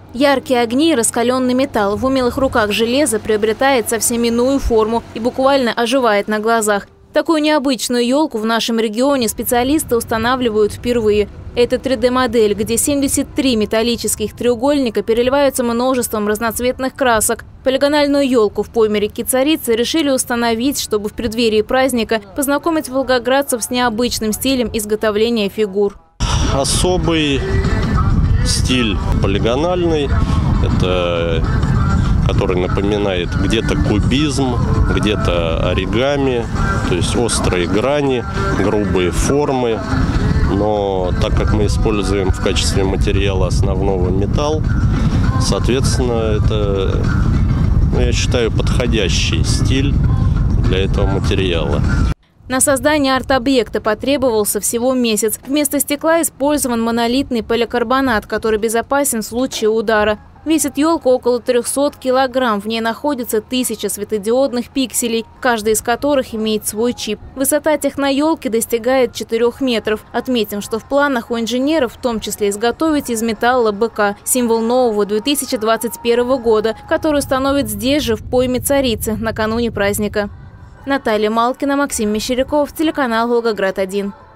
Яркие огни и раскаленный металл. В умелых руках железо приобретает совсем иную форму и буквально оживает на глазах. Такую необычную елку в нашем регионе специалисты устанавливают впервые. Это 3D-модель, где 73 металлических треугольника переливаются множеством разноцветных красок. Полигональную елку в пойме реки Царицы решили установить, чтобы в преддверии праздника познакомить волгоградцев с необычным стилем изготовления фигур. Особый стиль полигональный, это который напоминает где-то кубизм, где-то оригами, то есть острые грани, грубые формы. Но так как мы используем в качестве материала основного металл, соответственно, это, я считаю, подходящий стиль для этого материала. На создание арт-объекта потребовался всего месяц. Вместо стекла использован монолитный поликарбонат, который безопасен в случае удара. Весит елка около 300 килограмм. В ней находится 1000 светодиодных пикселей, каждый из которых имеет свой чип. Высота техноелки достигает 4 метров. Отметим, что в планах у инженеров в том числе изготовить из металла быка, символ нового 2021 года, который установят здесь же, в пойме Царицы, накануне праздника. Наталья Малкина, Максим Мещеряков, телеканал «Волгоград-1».